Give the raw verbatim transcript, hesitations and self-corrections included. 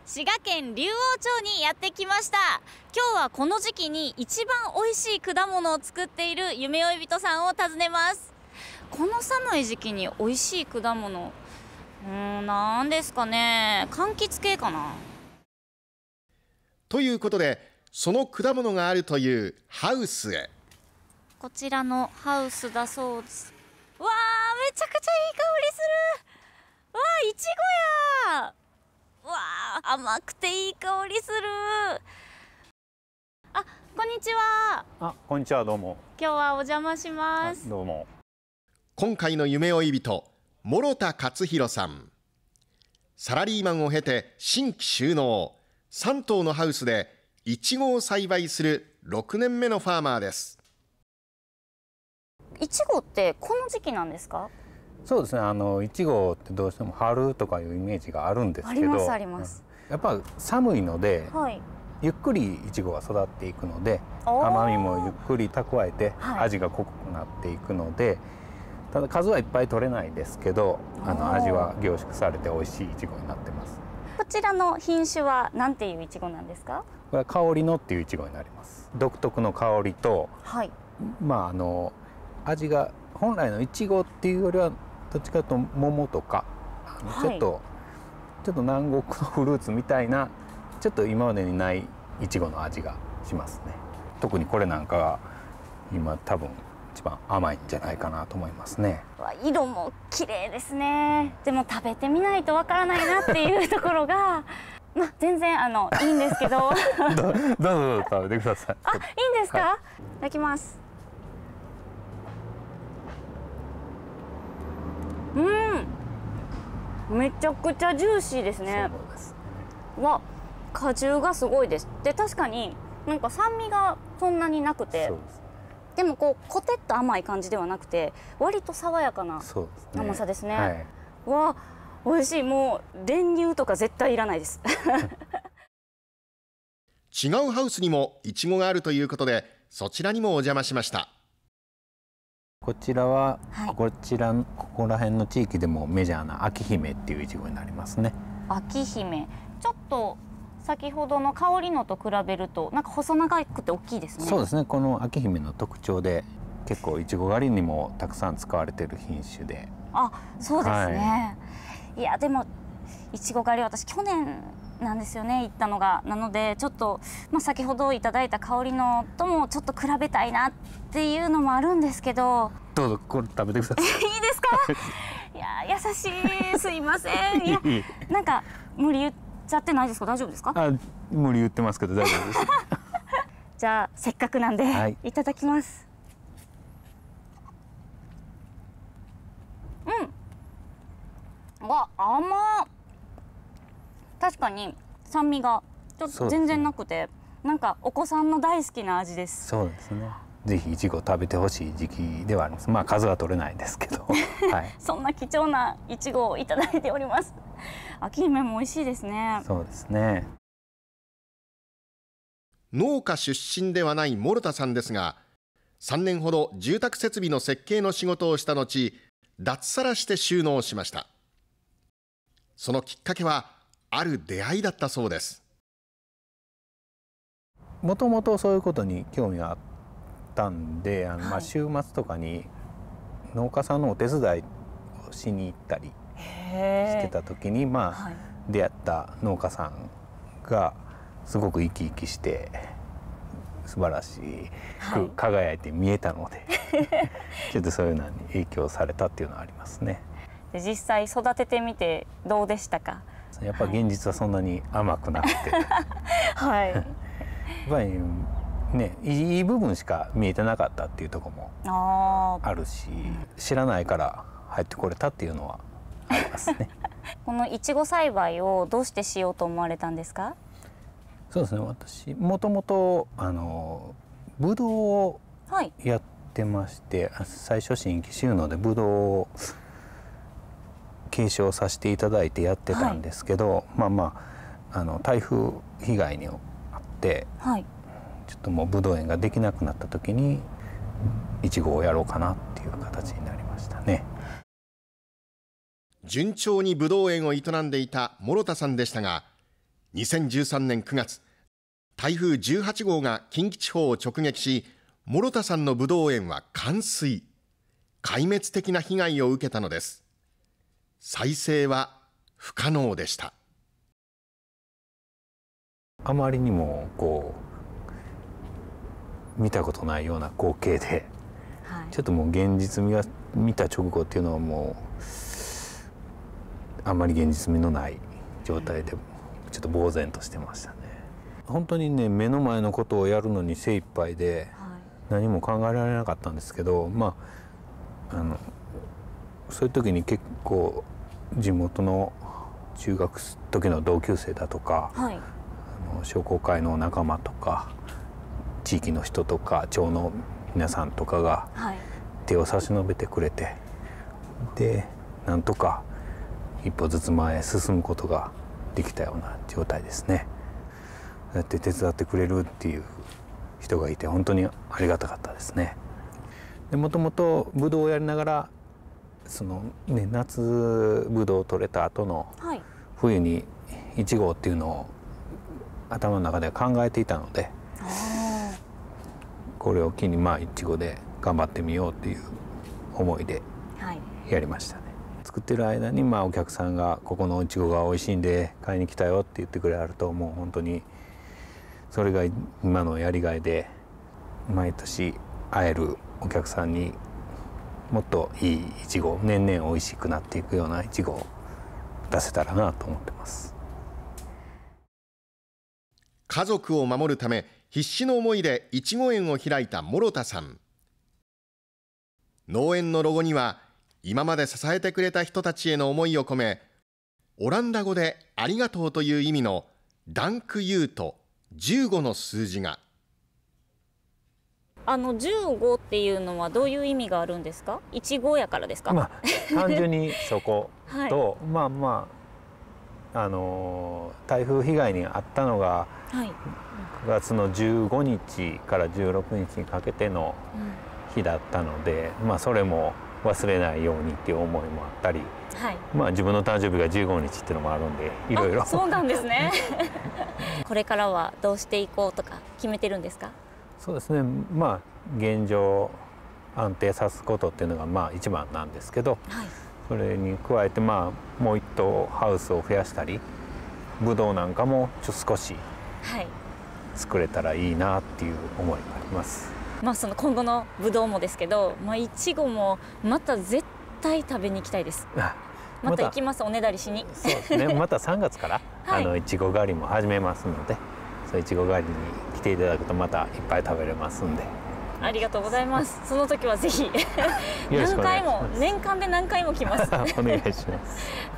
滋賀県竜王町にやってきました。今日はこの時期に一番美味しい果物を作っている夢追い人さんを訪ねます。この寒い時期に美味しい果物、うーん、なんですかね。柑橘系かな。 ということで、その果物があるというハウスへ。 こちらのハウスだそうです。わー、めちゃくちゃいい香りする。わー、いちごや。わー、甘くていい香りする。あ、こんにちは。 あ、こんにちは、どうも。 今日はお邪魔します。 どうも。 今回の夢追い人、諸田勝弘さん。サラリーマンを経て新規就農、さん棟のハウスでイチゴを栽培するろくねんめのファーマーです。 いちごってこの時期なんですか？ そうですね、あのいちごってどうしても春とかいうイメージがあるんですけど、 ありますあります。 やっぱ寒いので、 はい、 ゆっくりいちごが育っていくので、 おー、 甘みもゆっくり蓄えて、 はい、 味が濃くなっていくので、ただ数はいっぱい取れないですけど、あの味は凝縮されて美味しいいちごになってます。 こちらの品種は何ていういちごなんですか？ これは香りのっていういちごになります。独特の香りと、 はい、 まああの味が本来のいちごっていうよりはどっちかというと桃とか、あのちょっと、はい、ちょっと南国のフルーツみたいな、ちょっと今までにないいちごの味がしますね。特にこれなんかが今多分一番甘いんじゃないかなと思いますね。 色も綺麗ですね。でも食べてみないとわからないなっていうところがまあ全然あのいいんですけどどうぞどうぞ食べてください。 あ、いいんですか？はい、いただきます。うん、めちゃくちゃジューシーですね。 そうですね。 わ、果汁がすごいです。で、確かになんか酸味がそんなになくて、 そうですね。 でもこうコテッと甘い感じではなくて、割と爽やかな甘さですね。 はい、 わ、美味しい。もう練乳とか絶対いらないです違うハウスにもイチゴがあるということで、そちらにもお邪魔しました。 こちらは、 はい、 こちらここら辺の地域でもメジャーな秋姫っていうイチゴになりますね。 秋姫、ちょっと先ほどの香りのと比べるとなんか細長くて大きいですね。 そうですね。この秋姫の特徴で、結構いちご狩りにもたくさん使われている品種で。 あ、そうですね。はい、いやでもいちご狩り私去年なんですよね、行ったのが。なのでちょっと、まあ、先ほどいただいた香りのともちょっと比べたいなっていうのもあるんですけど。 どうぞこれ食べてくださいいいですか？いや優しい、すいません。いやなんか無理言っちゃってないですか？大丈夫ですか？ あ、無理言ってますけど大丈夫ですじゃあせっかくなんで、はい、いただきます。うん、わ、甘っ。確かに酸味がちょっと全然なくて、ね、なんかお子さんの大好きな味です。 そうですね。ぜひいちご食べてほしい時期ではあります。まあ数は取れないですけど、はい、 そんな貴重ないちごをいただいております。秋姫も美味しいですね。 そうですね。 農家出身ではない諸田さんですが、さんねんほど住宅設備の設計の仕事をした後、脱サラして就農しました。そのきっかけはある出会いだったそうです。 もともとそういうことに興味があったんで、あの、はい、まあ週末とかに農家さんのお手伝いをしに行ったりしてた時に、まあ、はい、出会った農家さんがすごく生き生きして素晴らしく輝いて見えたので、はい、ちょっとそういうのに影響されたっていうのはありますね。 で、実際育ててみてどうでしたか？ やっぱ現実はそんなに甘くなくて、はい、やっぱりね、いい部分しか見えてなかったっていうところもあるし、知らないから入ってこれたっていうのはありますね。 このいちご栽培をどうしてしようと思われたんですか？ そうですね、私もともとあのブドウをやってまして、はい、最初新規就農でブドウを継承させていただいてやってたんですけど、はい、まあまああの台風被害にあって、はい、ちょっともうブドウ園ができなくなった時にイチゴをやろうかなっていう形になりましたね。 順調にブドウ園を営んでいた諸田さんでしたが、 にせんじゅうさんねんくがつ、台風じゅうはちごうが近畿地方を直撃し、諸田さんのぶどう園は冠水、壊滅的な被害を受けたのです。再生は不可能でした。 あまりにもこう見たことないような光景で、はい、ちょっともう現実味が見た直後っていうのはもうあんまり現実味のない状態でちょっと呆然としてましたね。本当にね、目の前のことをやるのに精一杯で何も考えられなかったんですけど、まああのそういう時に結構地元の中学時の同級生だとか、はい、あの商工会の仲間とか地域の人とか町の皆さんとかが手を差し伸べてくれて、はい、でなんとか一歩ずつ前へ進むことができたような状態ですね。だって手伝ってくれるっていう人がいて本当にありがたかったですね。でもともとブドウをやりながらその、ね、夏ブドウを取れた後の冬にいちごっていうのを頭の中で考えていたので、これを機にまあいちごで頑張ってみようっていう思いでやりましたね。作ってる間にまあお客さんがここのいちごが美味しいんで買いに来たよって言ってくれると、もう本当にそれが今のやりがいで、毎年会えるお客さんにもっといいいちご、年々美味しくなっていくようないちごを出せたらなと思ってます。 家族を守るため必死の思いでいちご園を開いた諸田さん。農園のロゴには今まで支えてくれた人たちへの思いを込め、オランダ語でありがとうという意味のダンクユーとじゅうごの数字が。 あのじゅうごっていうのはどういう意味があるんですか？いちごやからですか？ まあ、単純にそこと、はい、まあまああのー、台風被害に遭ったのがくがつのじゅうごにちからじゅうろくにちにかけての日だったので、うん、まあそれも忘れないようにっていう思いもあったり、はい、まあ自分の誕生日がじゅうごにちっていうのもあるんで、いろいろ。 そうなんですね。これからはどうしていこうとか決めてるんですか？ そうですね、まあ現状安定さすことっていうのがまあ一番なんですけど、はい、それに加えてまあもう一棟ハウスを増やしたり、ブドウなんかもちょっと少し作れたらいいなっていう思いがあります。 まあその今後のブドウもですけど、まあいちごもまた絶対食べに行きたいです。また行きます、おねだりしに。 そうですね。またさんがつから、はい、あのいちご狩りも始めますので、そういちご狩りに来ていただくとまたいっぱい食べれますんで。 ありがとうございます。その時はぜひ何回も年間で何回も来ます。 お願いします。